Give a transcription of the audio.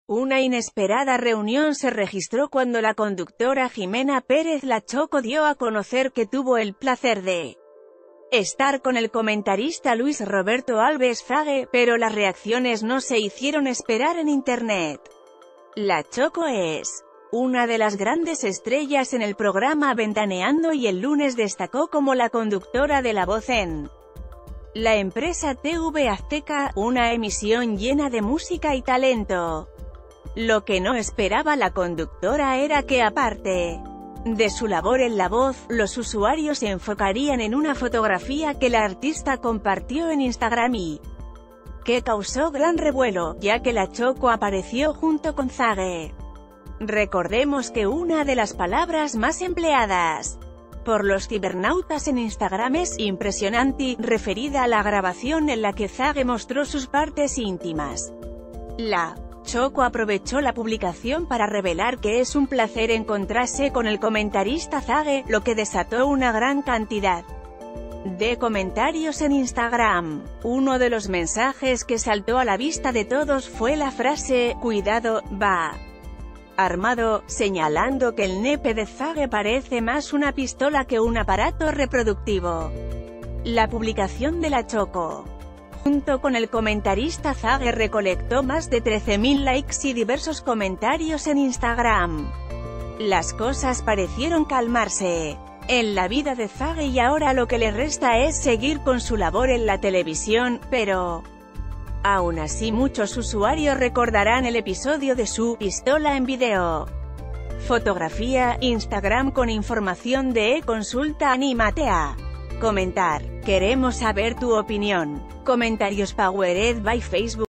Una inesperada reunión se registró cuando la conductora Jimena Pérez La Choco dio a conocer que tuvo el placer de estar con el comentarista Luis Roberto Alves Zage, pero las reacciones no se hicieron esperar en internet. La Choco es una de las grandes estrellas en el programa Ventaneando y el lunes destacó como la conductora de La Voz en la empresa TV Azteca, una emisión llena de música y talento. Lo que no esperaba la conductora era que, aparte de su labor en La Voz, los usuarios se enfocarían en una fotografía que la artista compartió en Instagram y que causó gran revuelo, ya que La Choco apareció junto con Zage. Recordemos que una de las palabras más empleadas por los cibernautas en Instagram es impresionante, referida a la grabación en la que Zage mostró sus partes íntimas. La Choco aprovechó la publicación para revelar que es un placer encontrarse con el comentarista Zage, lo que desató una gran cantidad de comentarios en Instagram. Uno de los mensajes que saltó a la vista de todos fue la frase «Cuidado, va armado», señalando que el nepe de Zage parece más una pistola que un aparato reproductivo. La publicación de La Choco junto con el comentarista Zage recolectó más de 13.000 likes y diversos comentarios en Instagram. Las cosas parecieron calmarse en la vida de Zage y ahora lo que le resta es seguir con su labor en la televisión, pero aún así muchos usuarios recordarán el episodio de su pistola en video. Fotografía, Instagram con información de e-consulta. Anímate a comentar. Queremos saber tu opinión. Comentarios powered by Facebook.